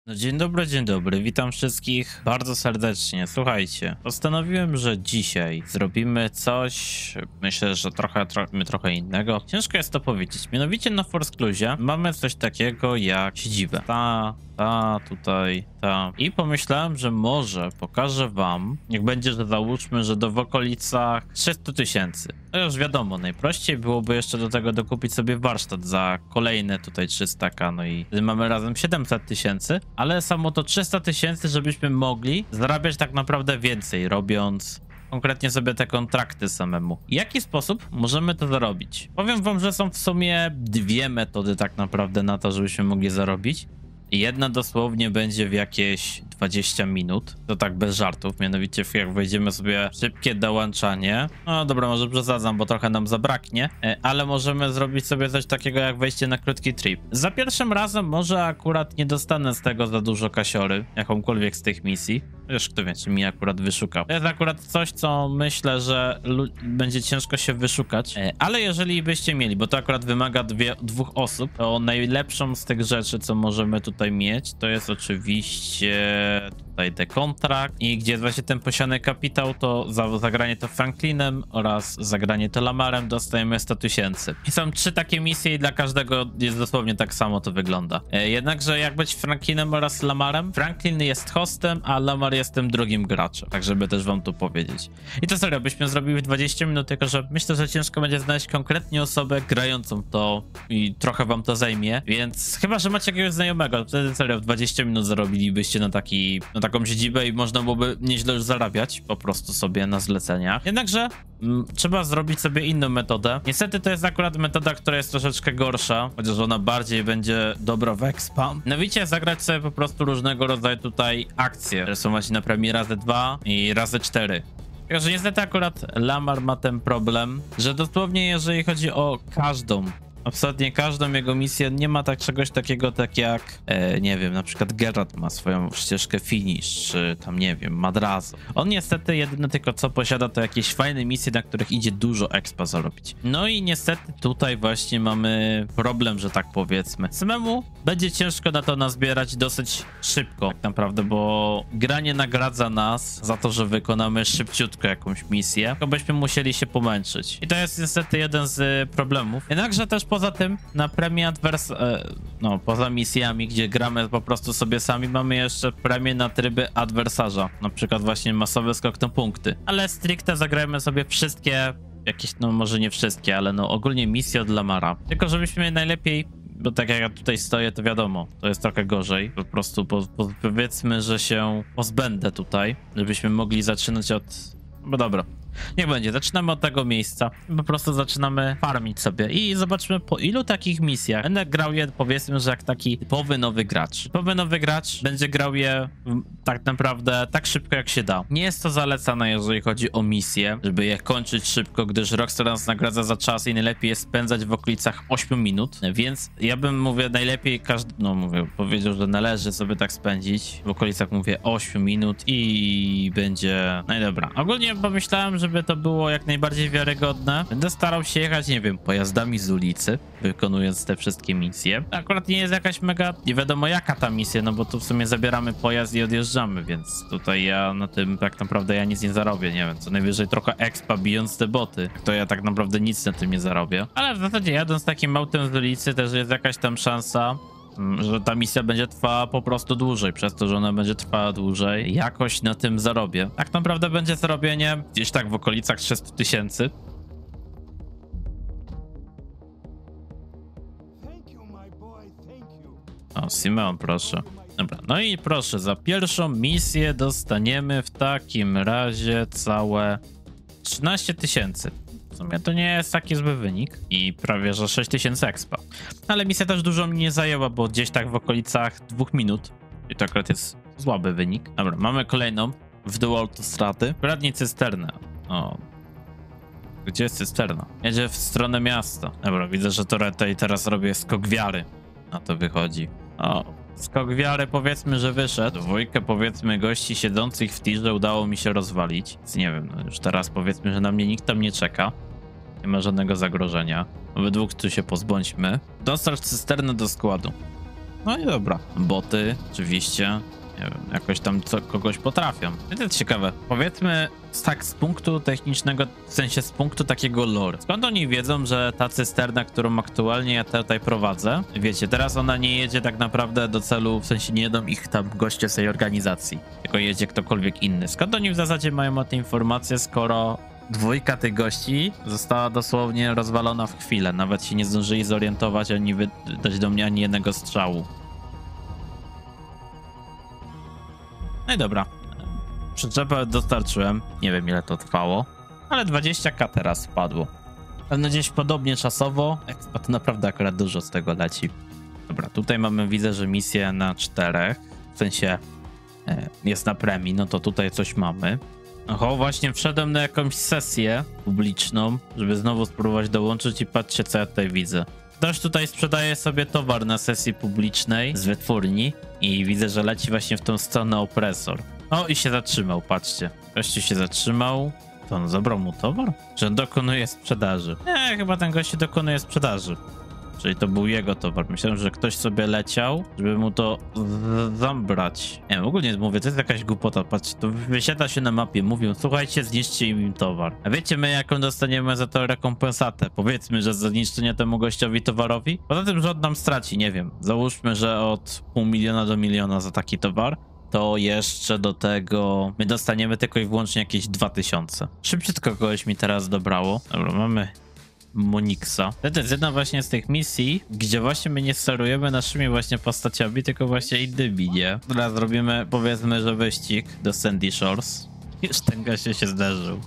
No dzień dobry, witam wszystkich bardzo serdecznie. Słuchajcie, postanowiłem, że dzisiaj zrobimy coś, myślę, że trochę innego. Ciężko jest to powiedzieć. Mianowicie na Force Cluzie mamy coś takiego jak siedzibę. Tutaj. I pomyślałem, że może pokażę wam, niech będzie, że załóżmy, że w okolicach 300 000. No już wiadomo, najprościej byłoby jeszcze do tego dokupić sobie warsztat za kolejne tutaj 300k, no i wtedy mamy razem 700 000, ale samo to 300 000, żebyśmy mogli zarabiać tak naprawdę więcej, robiąc konkretnie sobie te kontrakty samemu. W jaki sposób możemy to zarobić? Powiem wam, że są w sumie dwie metody tak naprawdę na to, żebyśmy mogli zarobić. Jedna dosłownie będzie w jakieś 20 minut, to tak bez żartów, mianowicie jak wejdziemy sobie w szybkie dołączanie, no dobra, może przesadzam, bo trochę nam zabraknie, ale możemy zrobić sobie coś takiego jak wejście na krótki trip. Za pierwszym razem może akurat nie dostanę z tego za dużo kasiory, jakąkolwiek z tych misji, już kto wie, czy mi akurat wyszukał. To jest akurat coś, co myślę, że będzie ciężko się wyszukać, ale jeżeli byście mieli, bo to akurat wymaga dwóch osób, to najlepszą z tych rzeczy, co możemy tutaj mieć, to jest oczywiście tutaj ten kontrakt i gdzie jest właśnie ten posiany kapitał, to za zagranie to Franklinem oraz zagranie to Lamarem dostajemy 100 000. I są 3 takie misje i dla każdego jest dosłownie tak samo to wygląda. Jednakże jak być Franklinem oraz Lamarem, Franklin jest hostem, a Lamar jest tym drugim graczem, tak żeby też wam tu powiedzieć. I to serio, byśmy zrobili w 20 minut, tylko że myślę, że ciężko będzie znaleźć konkretnie osobę grającą to i trochę wam to zajmie, więc chyba, że macie jakiegoś znajomego, wtedy serio w 20 minut zarobilibyście na taką siedzibę i można byłoby nieźle już zarabiać po prostu sobie na zleceniach. Jednakże trzeba zrobić sobie inną metodę. Niestety to jest akurat metoda, która jest troszeczkę gorsza, chociaż ona bardziej będzie dobra w expa. Mianowicie zagrać sobie po prostu różnego rodzaju tutaj akcje, które są właśnie na premii razy 2 i razy 4. Tylko że niestety akurat Lamar ma ten problem, że dosłownie jeżeli chodzi o absolutnie każdą jego misję, nie ma czegoś takiego tak jak, nie wiem, na przykład Geralt ma swoją ścieżkę finish, czy tam, nie wiem, Madrazo. On niestety jedyne tylko co posiada to jakieś fajne misje, na których idzie dużo expa zarobić. No i niestety tutaj właśnie mamy problem, że tak powiedzmy. Samemu będzie ciężko na to nazbierać dosyć szybko, tak naprawdę, bo gra nie nagradza nas za to, że wykonamy szybciutko jakąś misję, tylko byśmy musieli się pomęczyć. I to jest niestety jeden z problemów. Jednakże też poza tym, na premię poza misjami, gdzie gramy po prostu sobie sami, mamy jeszcze premię na tryby adwersarza. Na przykład właśnie masowy skok na punkty. Ale stricte zagrajmy sobie wszystkie, jakieś, no może nie wszystkie, ale no ogólnie misje od Lamara. Tylko żebyśmy najlepiej, bo tak jak ja tutaj stoję, to wiadomo, to jest trochę gorzej. Po prostu powiedzmy, że się pozbędę tutaj, żebyśmy mogli zaczynać od... No dobra. Niech będzie, zaczynamy od tego miejsca. Po prostu zaczynamy farmić sobie i zobaczmy, po ilu takich misjach będę grał je, powiedzmy, że jak taki typowy nowy gracz. Typowy nowy gracz będzie grał je tak naprawdę tak szybko jak się da. Nie jest to zalecane, jeżeli chodzi o misje, żeby je kończyć szybko, gdyż Rockstar nas nagradza za czas i najlepiej jest spędzać w okolicach 8 minut, więc ja bym, mówię, najlepiej powiedział, że należy sobie tak spędzić w okolicach, mówię, 8 minut i będzie... No i dobra. Ogólnie pomyślałem, żeby to było jak najbardziej wiarygodne. Będę starał się jechać, nie wiem, pojazdami z ulicy, wykonując te wszystkie misje. Akurat nie jest jakaś mega, nie wiadomo jaka ta misja, no bo tu w sumie zabieramy pojazd i odjeżdżamy, więc tutaj ja na tym tak naprawdę ja nic nie zarobię, nie wiem, co najwyżej trochę expa bijąc te boty, to ja tak naprawdę nic na tym nie zarobię. Ale w zasadzie jadąc takim autem z ulicy też jest jakaś tam szansa, że ta misja będzie trwała po prostu dłużej, przez to, że ona będzie trwała dłużej, jakoś na tym zarobię. Tak naprawdę będzie zarobienie gdzieś tak w okolicach 300 000. O, Simeon, proszę. Dobra, no i proszę, za pierwszą misję dostaniemy w takim razie całe 13 000. W sumie to nie jest taki zły wynik i prawie że 6000 expa. Ale misja też dużo mi nie zajęła, bo gdzieś tak w okolicach 2 minut. I to akurat jest słaby wynik. Dobra, mamy kolejną w dół autostrady. Kradnij cysternę. O. Gdzie jest cysterna? Jedzie w stronę miasta. Dobra, widzę, że tutaj teraz robię skok wiary. Na to wychodzi. O. Skok wiary, powiedzmy, że wyszedł. Dwójkę, powiedzmy, gości siedzących w tirze udało mi się rozwalić. Więc nie wiem, no już teraz powiedzmy, że na mnie nikt tam nie czeka. Nie ma żadnego zagrożenia. We dwóch tu się pozbądźmy. Dostarcz cysternę do składu. No i dobra. Boty oczywiście, nie wiem, jakoś tam kogoś potrafią. I to jest ciekawe. Powiedzmy tak z punktu technicznego, w sensie z punktu takiego lore. Skąd oni wiedzą, że ta cysterna, którą aktualnie ja tutaj prowadzę, wiecie, teraz ona nie jedzie tak naprawdę do celu, w sensie nie jedą ich tam goście z tej organizacji, tylko jedzie ktokolwiek inny. Skąd oni w zasadzie mają o te informacje, skoro dwójka tych gości została dosłownie rozwalona w chwilę. Nawet się nie zdążyli zorientować, ani wydać do mnie ani jednego strzału. No i dobra. Przyczepę dostarczyłem. Nie wiem, ile to trwało, ale 20k teraz wpadło. Pewno gdzieś podobnie czasowo. Expa to naprawdę akurat dużo z tego leci. Dobra, tutaj mamy, widzę, że misję na 4. W sensie jest na premii, no to tutaj coś mamy. Oho, właśnie wszedłem na jakąś sesję publiczną, żeby znowu spróbować dołączyć i patrzcie, co ja tutaj widzę. Ktoś tutaj sprzedaje sobie towar na sesji publicznej z wytwórni i widzę, że leci właśnie w tą stronę opresor. O, i się zatrzymał, patrzcie. Gościu się zatrzymał. To on zabrał mu towar? Czy on dokonuje sprzedaży? Nie, chyba ten gościu dokonuje sprzedaży. Czyli to był jego towar. Myślałem, że ktoś sobie leciał, żeby mu to zabrać. Nie, ogólnie mówię, to jest jakaś głupota. Patrz, to wyświetla się na mapie. Mówią, słuchajcie, zniszczcie im towar. A wiecie my, jaką dostaniemy za to rekompensatę? Powiedzmy, że za zniszczenie temu gościowi towarowi? Poza tym, że on nam straci, nie wiem. Załóżmy, że od $500 000 do 1 000 000 za taki towar. To jeszcze do tego my dostaniemy tylko i wyłącznie jakieś 2000. Szybciutko kogoś mi teraz dobrało. Dobra, mamy Monixa. To jest jedna właśnie z tych misji, gdzie właśnie my nie sterujemy naszymi właśnie postaciami, tylko właśnie innymi, nie? Teraz zrobimy, powiedzmy, że wyścig do Sandy Shores. Już ten gościu się zderzył.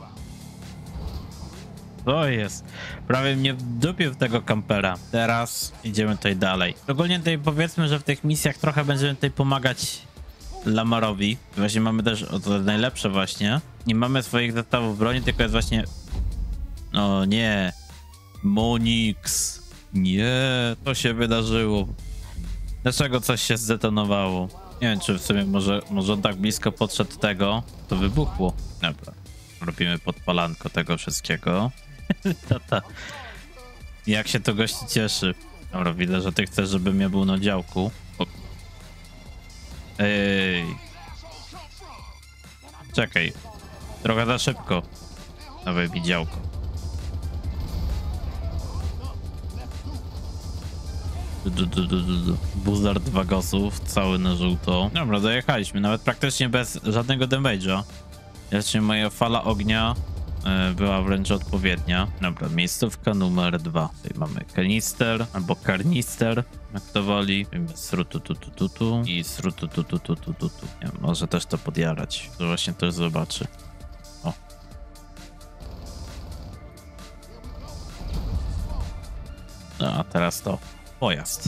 To jest. Prawie mnie wdupił w tego kampera. Teraz idziemy tutaj dalej. Ogólnie tutaj powiedzmy, że w tych misjach trochę będziemy tutaj pomagać Lamarowi. Właśnie mamy też, o to najlepsze właśnie, nie mamy swoich zestawów broni, tylko jest właśnie... O nie. Monix. Nie, to się wydarzyło. Dlaczego coś się zdetonowało? Nie wiem, czy w sumie może on tak blisko podszedł tego, to wybuchło. Dobra. Robimy podpalanko tego wszystkiego. Tata. Jak się to gości cieszy. Dobra, widzę, że ty chcesz, żebym ja był na działku. Ej. Czekaj. Trochę za szybko. Nowe widziałko. Buzzard wagosów, cały na żółto. Dobra, dojechaliśmy, nawet praktycznie bez żadnego damage'a. Jeszcze moja fala ognia była wręcz odpowiednia. Dobra, miejscówka numer 2. Tutaj mamy kanister, albo karnister, jak to woli. Srutututututu i srututututututu. Nie wiem, może też to podjarać. To właśnie też zobaczy. O. No, a teraz to. Pojazd.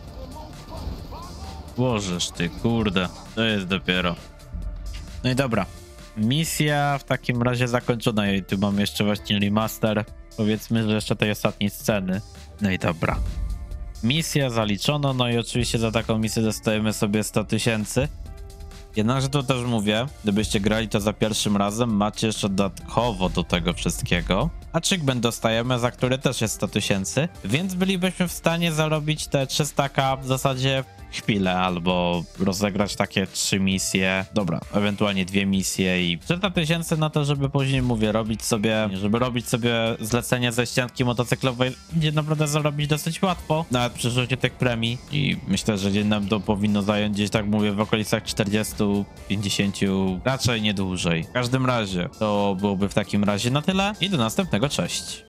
Łożysz ty, kurde. To jest dopiero. No i dobra. Misja w takim razie zakończona. I tu mam jeszcze właśnie remaster. Powiedzmy, że jeszcze tej ostatniej sceny. No i dobra. Misja zaliczono. No i oczywiście za taką misję dostajemy sobie 100 000. Jednakże to też mówię, gdybyście grali to za pierwszym razem, macie jeszcze dodatkowo do tego wszystkiego achievement dostajemy, za który też jest 100 000, więc bylibyśmy w stanie zarobić te 300k w zasadzie chwilę, albo rozegrać takie 3 misje, dobra, ewentualnie 2 misje i 300 000 na to, żeby później, mówię, robić sobie zlecenie ze ścianki motocyklowej, będzie naprawdę zarobić dosyć łatwo, nawet przy rzucie tych premii i myślę, że dzień nam to powinno zająć gdzieś, tak mówię, w okolicach 40-50, raczej nie dłużej. W każdym razie to byłoby w takim razie na tyle i do następnego, cześć.